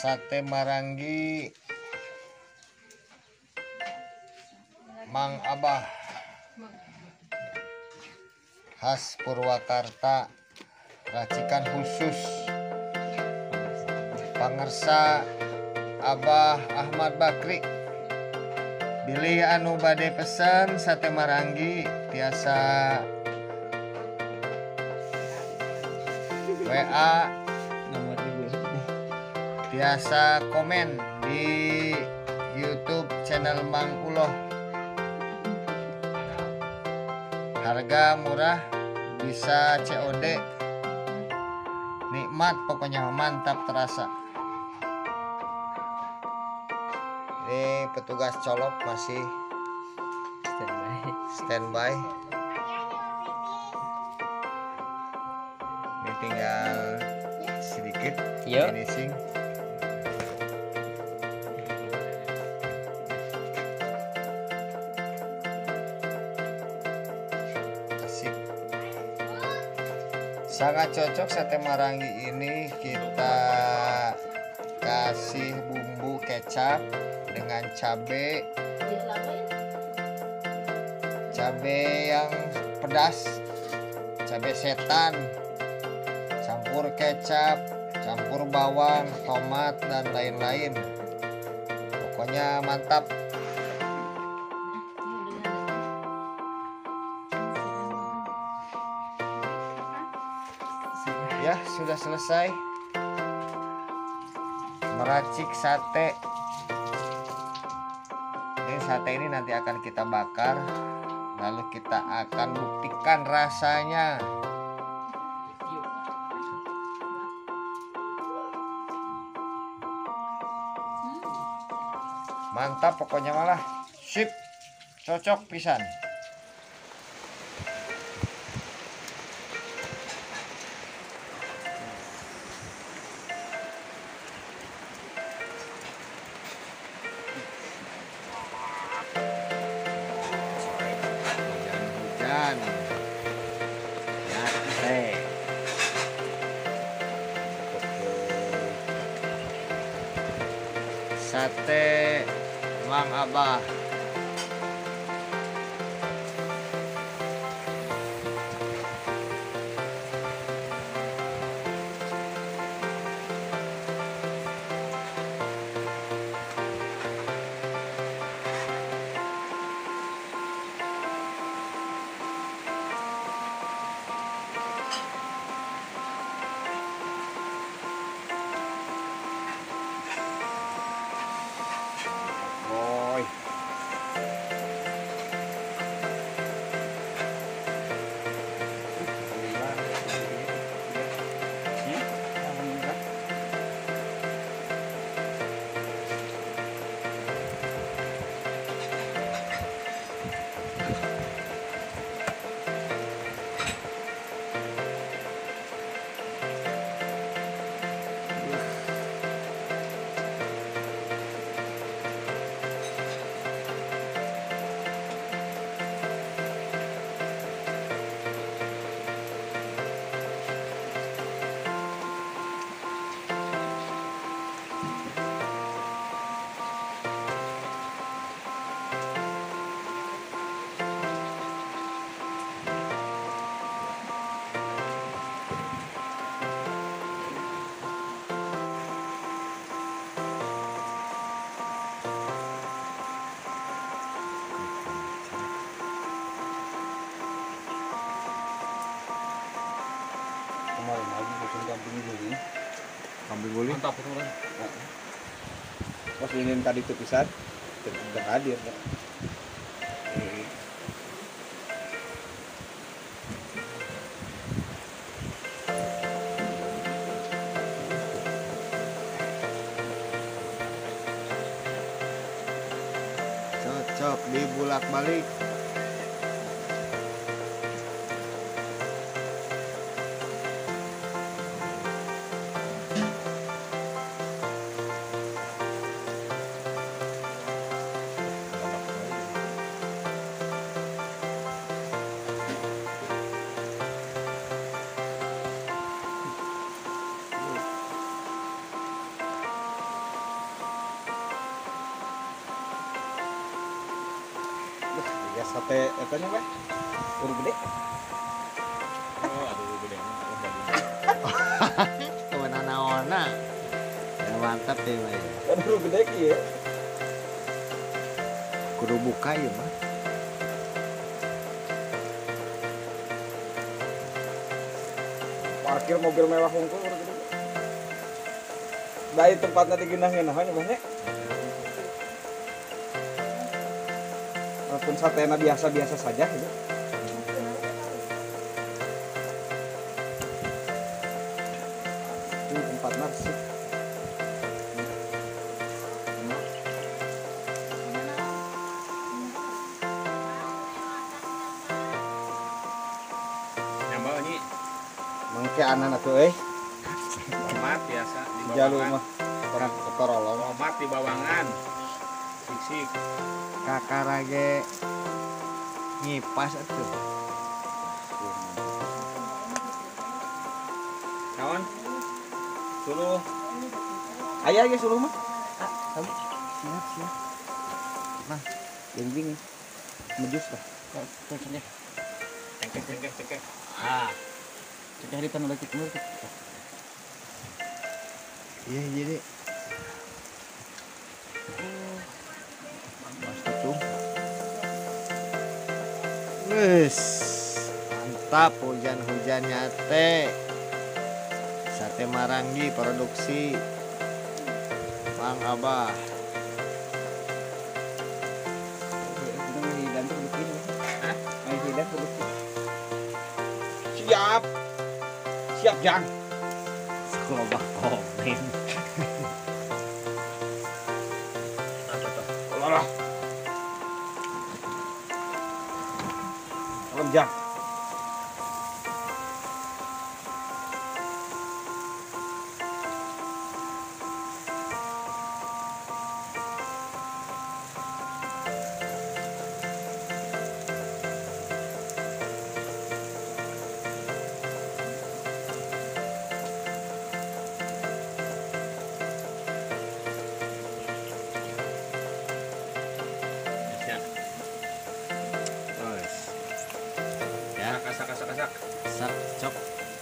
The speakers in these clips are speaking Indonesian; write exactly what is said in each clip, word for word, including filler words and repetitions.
sate Maranggi Mang Abah khas Purwakarta, racikan khusus pangersa Abah Ahmad Bakri. Bilih anu bade pesen sate Maranggi tiasa W A biasa komen di YouTube channel Mang Uloh. Harga murah, bisa C O D, nikmat pokoknya, mantap terasa. Ini petugas colok masih standby standby ini tinggal sedikit finishing. Sangat cocok sate Maranggi ini, kita kasih bumbu kecap dengan cabai cabai yang pedas, cabai setan, campur kecap, campur bawang, tomat dan lain-lain. Pokoknya mantap. Ya, sudah selesai meracik sate. Ini sate ini nanti akan kita bakar, lalu kita akan buktikan rasanya. Mantap pokoknya, malah sip, cocok pisan. Hujan ya, teh sate Mang Abah. Kemarin lagi musim kambing ini. Kambing boleh. Mantap itu kan. Pas ingin tadi itu pisah, tidak hadir. Pak. Cocok dibulak-balik. sate eta nya weh. Uru gede. Oh, aduh gede. Kewenana-wana. Ya mantap deh, Mah. Kan uru gede kieu. Kudu buka ya, Mah. Parkir mobil mewah hungkul uru gede. Baik tempatnya digeunah-geunah nya banyak. Walaupun satena biasa-biasa saja gitu. Ini tempat narsik. Nyambal ini Mangke anak atuh euy. tomat biasa di Jalu bawangan. mah orang ketorolong. Tomat di bawangan. Sik-sik. Kakarage ngipas atuh. Naon? Suluh. Aya ge suluh mah. Siap, siap. Nah, yang bingung. Mejus lah. Cengkeh, cengkeh, cengkeh. Ah, Cek di tanah lagi keluar. Iya, jadi. Mas tuh. Wes, mantap hujan-hujannya teh. Sate Marangi produksi Mang Abah. Siap. Siap, Jang. Sekolobak komen. Alah. Salam, Jang. ya. Terus. Ya, Kasak, kasak, kasak. sak cok.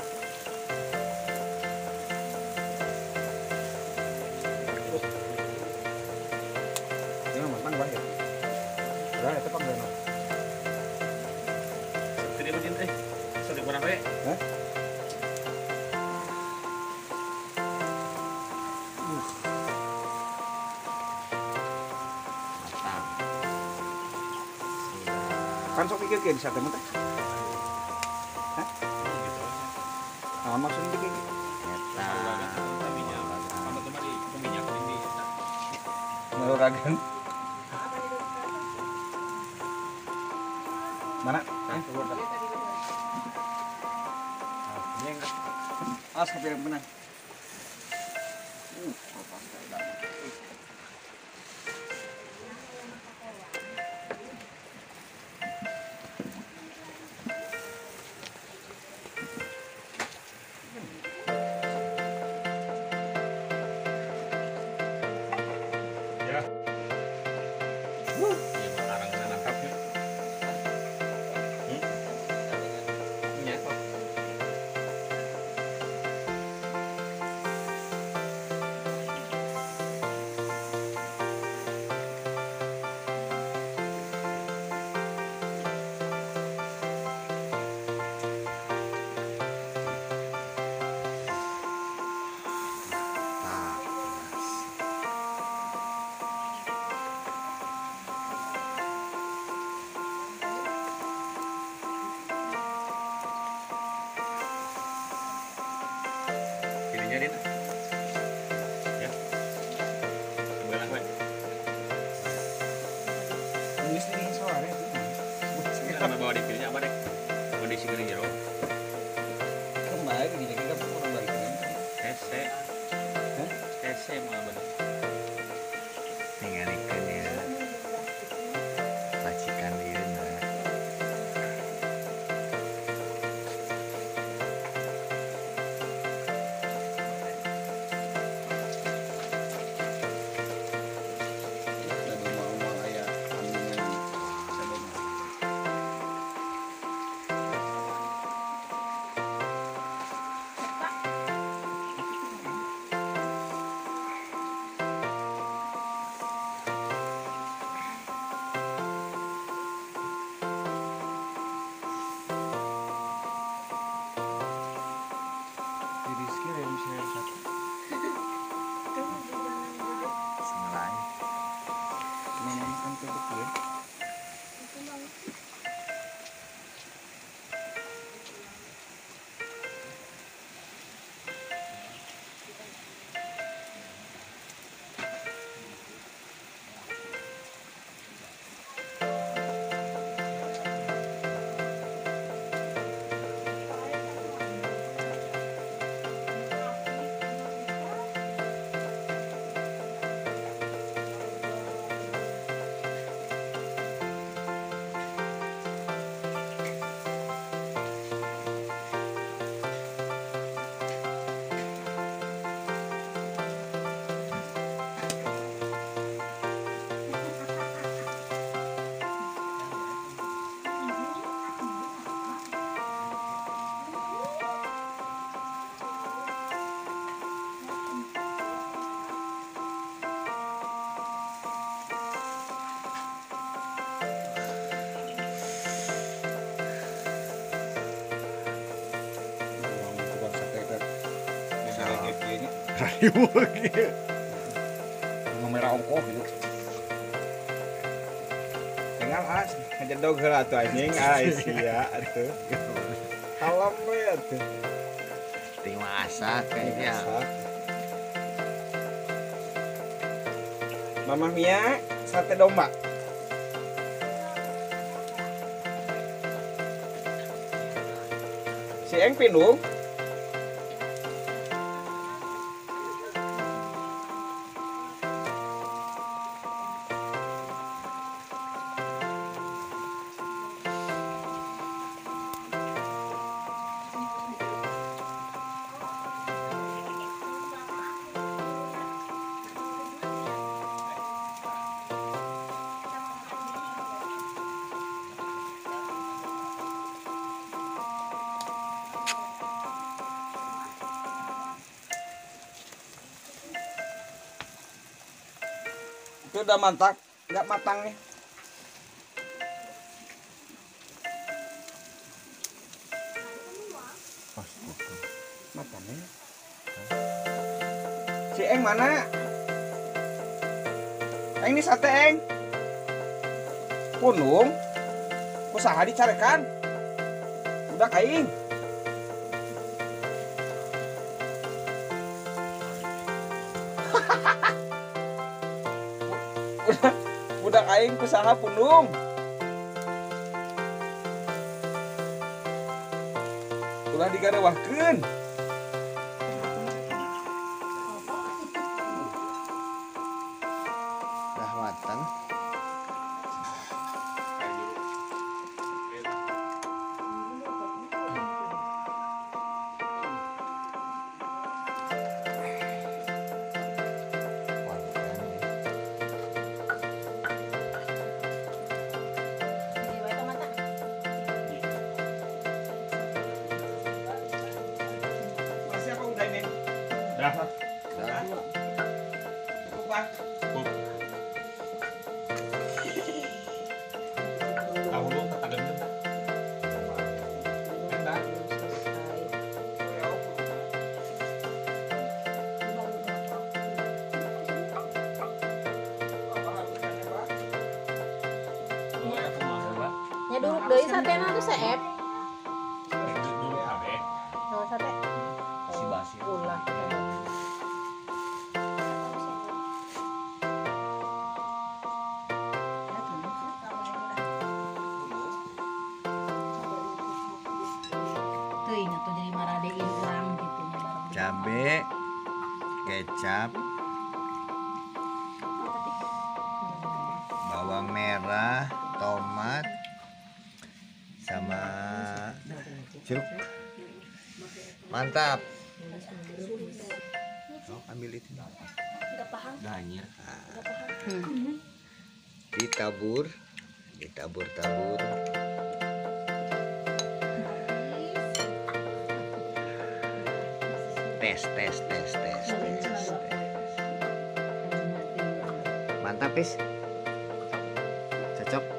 Ini mah matang bae. Udah eta pak beuna. Seperti itu eh. Sudah kurang baik. Hah? Mantap. Kan sok pikir ke di sate mah teh. Gitu. Nah, maksudnya pikir. Eta. Apa tuh di minyak ini? Meluragan. Mana? Eh, keluar dah. Ini yang Ah, sampai yang benar. ya. Ini sekarang saya nangkap ya. Hmm? Ini apa? Mantap. Pilihnya dia. Ya. Boleh lah, Ini sih soalnya. Kita bawa di pilihnya apa deh? Kondisi gini jero. Kembali ke diri kita kurang balik. Hese. Hah? Hese mah bener. Ningalikeun ya. Pacikan dieuna. kirim saya satu. Sengelai. Ini kan tuh betul. Radio gitu. Merah ongkoh gitu. Dengan as ngejedog heula atuh anjing ais ya atuh. Alam we atuh. Ting masak kayaknya. Mama Mia sate domba. Si Eng Pindung. Itu udah mantap, nggak matang nih. Matangnya. Si Eng mana? Eng ini sate Eng. Punung. Usaha dicarekan. Udah kain. Udah, udah aing kusaha punung. Ulah digarewahkeun. Dah matang. Masih apa udah ini? Dah. Dah. Cukup, Pak. Cukup. Tahu lu ada belum? Bentar. Ya dulu deui satena tuh seep. Dulu kabeh. Oh, sate. Si basi. Ulah. Teuing atuh jadi maradein urang gitu nya bareng. Cabe, kecap, bawang merah, tomat, sama jeruk. Mantap. Oh, ambil itu. Danyir. Ditabur, ditabur-tabur. Tes, tes, tes, tes, tes, tes. Mantap, Pis. Cocok.